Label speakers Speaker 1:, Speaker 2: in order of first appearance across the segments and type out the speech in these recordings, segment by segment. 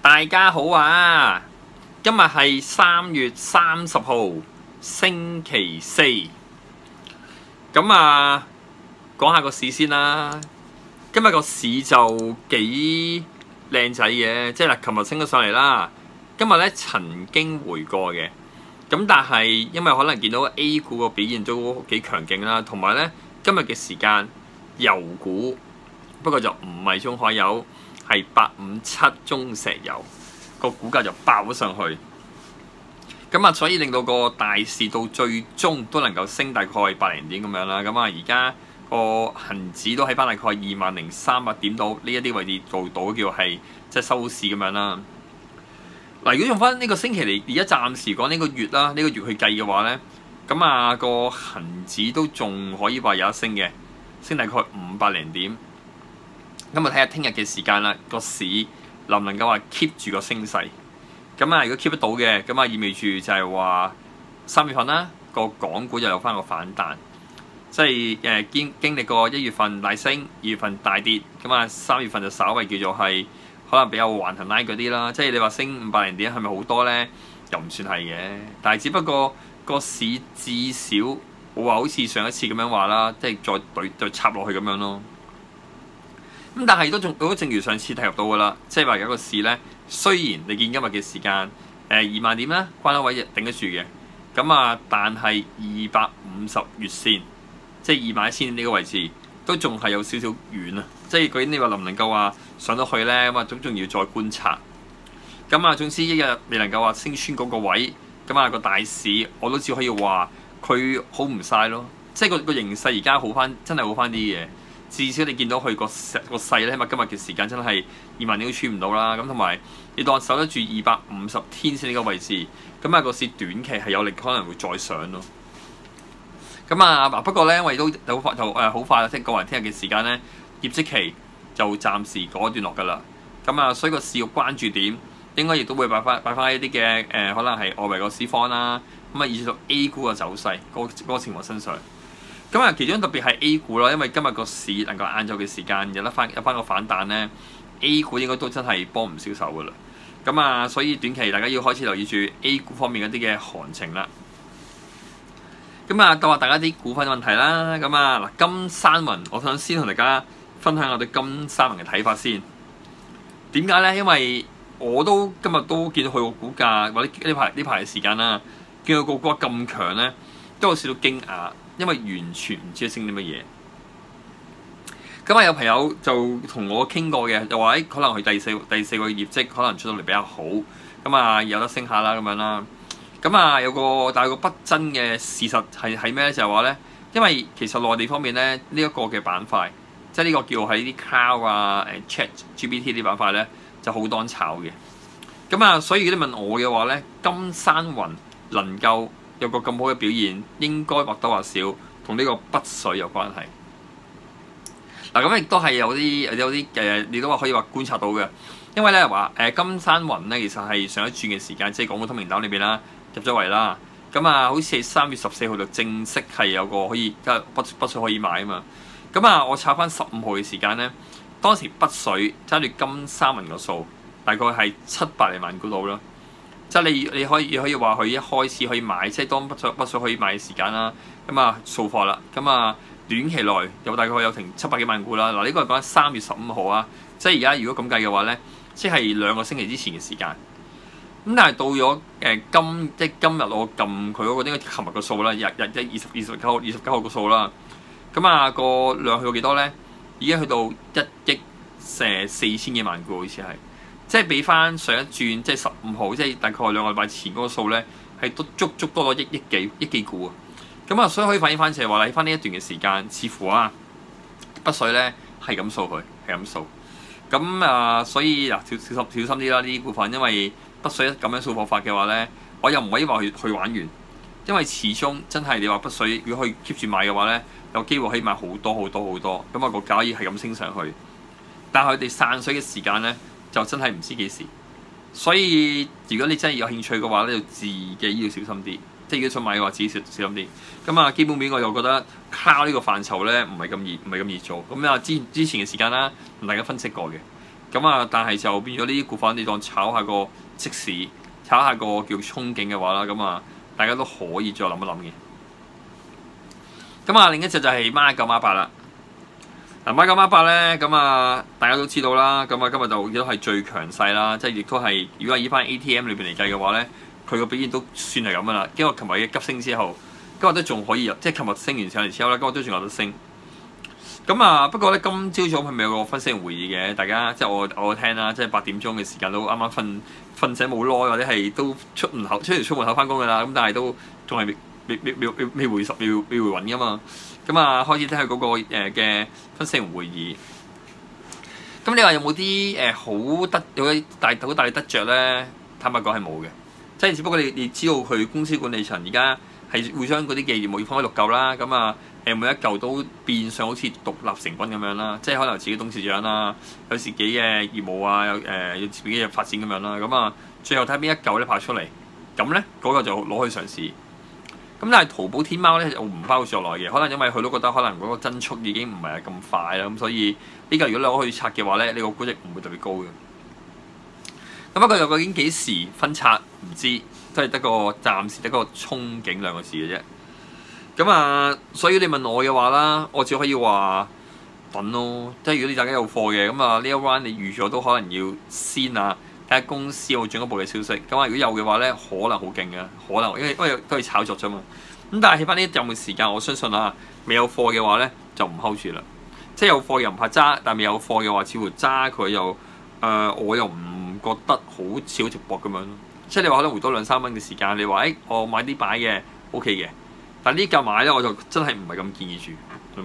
Speaker 1: 大家好啊！今日係3月30號，星期四。咁啊，講下個市先啦。今日個市就幾靚仔嘅，即係嗱，琴日升咗上嚟啦。今日咧曾經回過嘅，咁但係因為可能見到 A 股個表現都幾強勁啦，同埋咧今日嘅時間油股，不過就唔係中海油，係857中石油個股價就爆咗上去，咁啊，所以令到個大市到最終都能夠升大概100點咁樣啦。咁啊，而家個恆指都喺翻大概20,300點到呢一啲位置做到叫係即係收市咁樣啦。嗱，如果用翻呢個星期嚟，而家暫時講呢個月啦，呢個月去計嘅話咧，咁啊個恆指都仲可以話有得升嘅，升大概500點。咁啊睇下聽日嘅時間啦，個市能唔能夠話 keep 住個升勢？咁啊，如果 keep 得到嘅，咁啊意味住就係話3月份啦，個港股就有翻個反彈，即係經歷過1月份大升，2月份大跌，咁啊3月份就稍微叫做係可能比較橫行拉嗰啲啦。即係你話升500點係咪好多咧？又唔算係嘅，但係只不過個市至少冇話好似上一次咁樣話啦，即係再插落去咁樣咯。咁但係都正如上次提及到噶啦，即係話有個市咧，雖然你見今日嘅時間2萬點啦，關口位頂得住嘅，咁啊，但係250月線，即係21,000呢個位置，都仲係有少少遠啊！即係究竟你話能唔能夠話上到去咧？咁啊，總仲要再觀察。咁啊，總之一日未能夠話升穿嗰個位，咁啊個大市我都只可以話佢好唔晒咯。即係個形勢而家好翻，真係好翻啲嘅。至少你見到佢個勢咧，起碼今日嘅時間真係2萬點都穿唔到啦。咁同埋你當守得住250天線呢個位置，咁啊個市短期係有力可能會再上咯。咁啊不過咧，因為都好快好快啦，即係過完聽日嘅時間咧，業績期就暫時告一段落㗎啦。咁啊，所以個市嘅關注點應該亦都會擺翻一啲嘅可能係外圍個市況啦。咁啊，以至到 A 股嘅走勢嗰個情況身上。咁啊，其中特別係 A 股啦，因為今日個市能夠晏晝嘅時間有翻個反彈咧 ，A 股應該都真係幫唔少手噶啦。咁啊，所以短期大家要開始留意住 A 股方面一啲嘅行情啦。咁啊，到話大家啲股份問題啦。咁啊，嗱，金山雲，我想先同大家分享我對金山雲嘅睇法先。點解咧？因為我今日都見到佢個股價，或者呢排嘅時間啦，見到個股價咁強咧，都有少少驚訝。因為完全唔知佢升啲乜嘢，咁啊有朋友就同我傾過嘅，就話可能佢第四個業績可能出到嚟比較好，咁啊有得升下啦咁樣啦。咁啊但係有個不爭嘅事實係咩咧？就係話咧，因為其實內地方面咧呢一個嘅板塊，即係呢個叫喺啲 cloud 啊、ChatGPT 啲板塊咧就好當炒嘅。咁啊，所以如果你問我嘅話咧，金山雲能夠有個咁好嘅表現，應該或多或少同呢個北水有關係。嗱，咁亦都係有啲你都話可以話觀察到嘅。因為咧話金山雲咧，其實係上一轉嘅時間，即係港股通明膽裏邊啦，入咗圍啦。咁啊，好似係3月14號就正式係有個可以北水可以買啊嘛。咁啊，我查翻15號嘅時間咧，當時北水揸住金山雲個數，大概係700零萬股度啦。即係你可以話佢一開始可以買，即係當北水可以買嘅時間啦。咁啊掃貨啦，咁啊短期內有大概有成700幾萬股啦。嗱，呢個係講緊3月15號啊，即係而家如果咁計嘅話咧，即係2個星期之前嘅時間。咁但係到咗今日我撳佢嗰個應該琴日個數啦，29號個數啦。咁啊個量去到幾多咧？已經去到1億4千幾萬股，好似係。即係比翻上一轉，即係15號，即係大概2個禮拜前嗰個數咧，係都足多咗億幾股啊！咁啊，所以可以反映翻就係話喺翻呢一段嘅時間，似乎啊北水咧係咁掃佢，係咁掃。咁啊，所以嗱小心啲啦，呢啲股份，因為北水咁樣掃貨法嘅話咧，我又唔可以話去玩完，因為始終真係你話北水如果可以 keep 住買嘅話咧，有機會可以買好多。咁啊個價可以係咁升上去，但係佢哋散水嘅時間咧，就真係唔知幾時，所以如果你真係有興趣嘅話咧，就自己要小心啲。即係如果想買嘅話，自己小心啲。咁啊，基本面我又覺得 cloud 呢個範疇咧唔係咁易做。咁啊，之前嘅時間啦，同大家分析過嘅。 咁啊，但係就變咗呢啲股份，你當炒下個即時，炒下個叫憧憬嘅話啦，咁啊，大家都可以再諗一諗嘅。咁啊，另一隻就係孖九孖八啦。嗱，孖九孖八咧，咁啊，大家都知道啦。咁啊，今日就亦都係最強勢啦，即係亦都係，如果係依翻 ATM 裏邊嚟計嘅話咧，佢個表現都算係咁噶啦。經過琴日嘅急升之後，今日都仲可以入，即係琴日升完上嚟之後咧，今日都仲有得升。咁啊，不過咧，今朝早係咪有個分析員會議嘅？大家即係我聽啦，即係8點鐘嘅時間都啱啱瞓醒冇耐，或者係都出門口翻工噶啦。咁但係都仲係未回穩噶嘛。咁啊，開始聽佢嗰個嘅分析員會議。咁你話有冇啲好大嘅得着咧？坦白講係冇嘅，即係只不過你知道佢公司管理層而家係會將嗰啲嘅業務要分開6嚿啦。咁啊每一嚿都變相好似獨立成軍咁樣啦，即係可能自己董事長啦，有自己嘅業務啊，有自己嘅發展咁樣啦。咁啊，最後睇邊一嚿咧拍出嚟，咁咧嗰個就攞去上市。咁但係淘寶天貓咧，我唔包在內嘅，可能因為佢都覺得可能嗰個增速已經唔係咁快啦，咁所以呢個如果你攞去拆嘅話咧，呢個估值唔會特別高嘅。咁不過究竟幾時分拆唔知，都係暫時得個憧憬2個字嘅啫。咁啊，所以你問我嘅話啦，我只可以話等咯。即係如果你大家有貨嘅，咁啊呢一 round 你預咗都可能要先啊，睇下公司有進一步嘅消息。咁啊，如果有嘅話咧，可能好勁嘅，可能因為都係炒作啫嘛。咁但係喺翻呢一陣嘅時間，我相信啊，未有貨嘅話咧就唔 hold 住啦。即係有貨又唔怕揸，但係未有貨嘅話，似乎揸佢又我又唔覺得好似好直博咁樣咯。即係你話可能回多2-3蚊嘅時間，你話我買啲擺嘅 OK 嘅。但呢嚿買咧，我就真係唔係咁建議住，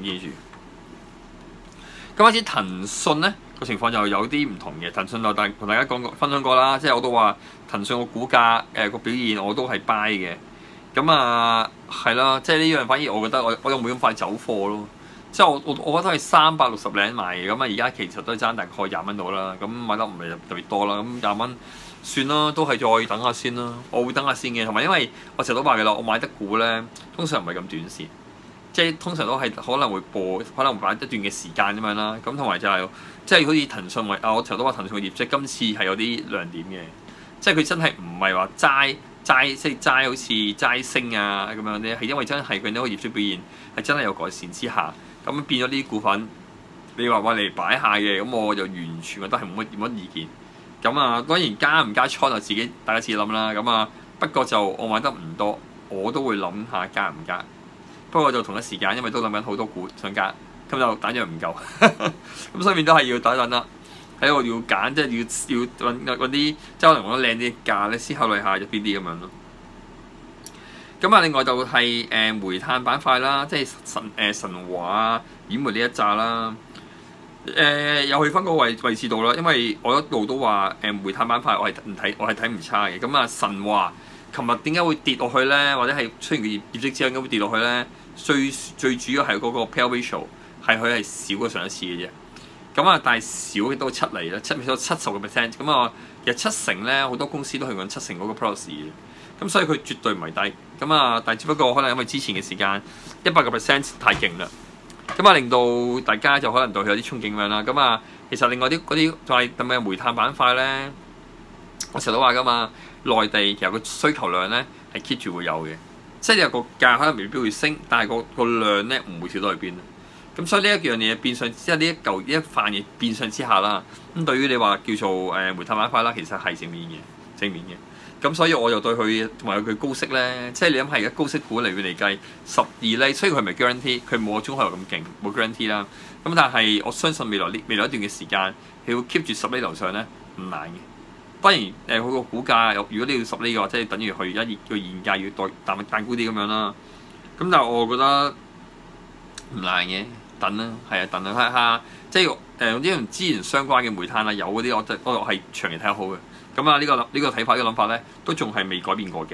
Speaker 1: 咁開始騰訊咧個情況就有啲唔同嘅。騰訊就同大家分享過啦，即係我都話騰訊個股價個表現我都係 buy 嘅。咁啊係啦，即係呢樣反而我覺得我又冇咁快走貨咯。即係我覺得係360零買嘅，咁啊而家其實都係爭大概20蚊到啦。咁買得唔係特別多啦，咁20蚊。算啦，都係再等下先啦。我會等下先嘅，同埋因為我成日都話嘅啦，我買得股咧，通常唔係咁短線，即係通常都係可能會可能會擺一段嘅時間咁樣啦。咁同埋就係即係好似騰訊我成日都話騰訊嘅業績今次係有啲亮點嘅，即係佢真係唔係話齋即係齋好似齋升啊咁樣咧，係因為真係佢呢個業績表現係真係有改善之下，咁變咗呢啲股份，你話嚟擺下嘅，咁我就完全覺得係冇乜意見。咁啊，當然加唔加倉就大家自己諗啦。咁啊，不過就我買得唔多，我都會諗下加唔加。不過就同一時間，因為都諗緊好多股想加，咁就彈藥唔夠，咁所以變都係要等一等啦。喺度要揀，即係要揾啲即係可能揾得靚啲嘅價咧，先考慮下入邊啲咁樣咯。咁啊，另外就係煤炭板塊啦，即係神華啊、兗煤呢一紮啦。又去翻個位置度啦，因為我一路都話煤炭板塊我係睇唔差嘅。咁啊神華，琴日點解會跌落去咧？或者係出現業績之後點解會跌落去咧？最主要係嗰個 P/E ratio 係佢係少過上一次嘅啫。咁啊，但係少都7厘啦，70%。咁啊，其實70%咧，好多公司都係用70%嗰個 P/E 嘅。咁所以佢絕對唔係低。咁啊，但係只不過可能因為之前嘅時間100%太勁啦。咁啊，令到大家就可能對佢有啲憧憬咁樣啦。咁啊，其實另外嗰啲就係咁嘅煤炭板塊咧，我成日都話噶嘛，內地其實個需求量咧係 keep 住會有嘅，即係個價可能未必會升，但係個量咧唔會少到去邊。咁所以呢一樣嘢變相，即係呢一範嘢變相之下啦。咁對於你話叫做煤炭板塊啦，其實係正面嘅。咁所以我就對佢同埋佢高息咧，即係你諗係而家高息股嚟計12厘，雖然佢唔係 guarantee，佢冇個中海油咁勁，冇 guarantee 啦。咁但係我相信未來一段嘅時間，佢會 keep 住10厘樓上咧，唔難嘅。當然佢個股價如果你要10厘嘅話，即係等於佢而家個現價要彈高啲咁樣啦。咁但係我覺得唔難嘅，等啦，係啊，等啦，睇下即係用啲同資源相關嘅煤炭啊、油嗰啲，我係長期睇好嘅。咁啊，呢個睇法、呢個諗法咧，都仲係未改變過嘅。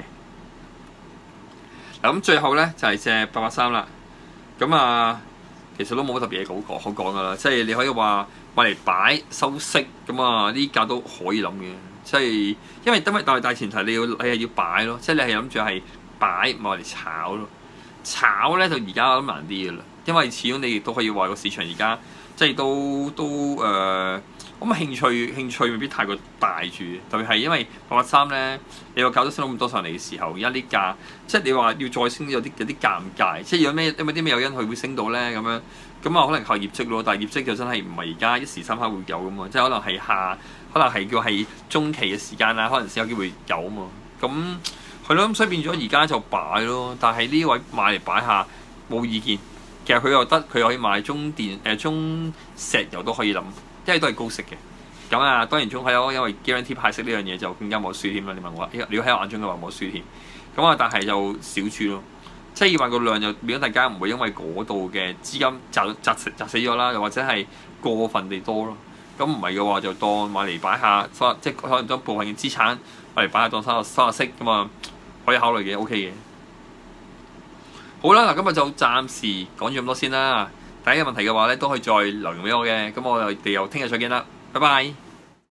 Speaker 1: 嗱，咁最後咧就係隻883啦。咁啊，其實都冇乜特別嘢好講噶啦。即係你可以話嚟擺收息，咁啊呢價都可以諗嘅。即係因為大前提你係要擺咯，即係你係諗住係擺，唔係嚟炒咯。炒咧就而家諗難啲嘅啦，因為始終你亦都可以話個市場而家即係都咁興趣未必太過大住，特別係因為883咧，你話搞得升到咁多上嚟嘅時候，而家啲價即係你話要再升有啲尷尬，即係有咩啲咩誘因佢會升到咧咁樣，咁啊可能靠業績咯，但係業績就真係唔係而家一時三刻會有噶嘛，即係可能係叫係中期嘅時間啊，可能先有機會有啊嘛，咁係咯，咁所以變咗而家就擺咯，但係呢位買嚟擺下冇意見，其實佢又得，佢可以買中石油都可以諗。因為都係高息嘅，咁啊當然中係咯，因為 guarantee 派息呢樣嘢就更加冇輸添啦。你問我，如果喺我眼中嘅話冇輸添，咁啊但係就少注咯，即係要話個量就變咗大家唔會因為嗰度嘅資金砸死咗啦，又或者係過分地多咯。咁唔係嘅話就當買嚟擺下，即係可能將部分嘅資產買嚟擺下當收下息咁啊，可以考慮嘅 OK 嘅。好啦，嗱今日就暫時講住咁多先啦。第一個問題嘅話咧，都可以再留言俾我嘅，咁我哋又聽日再見啦，拜拜。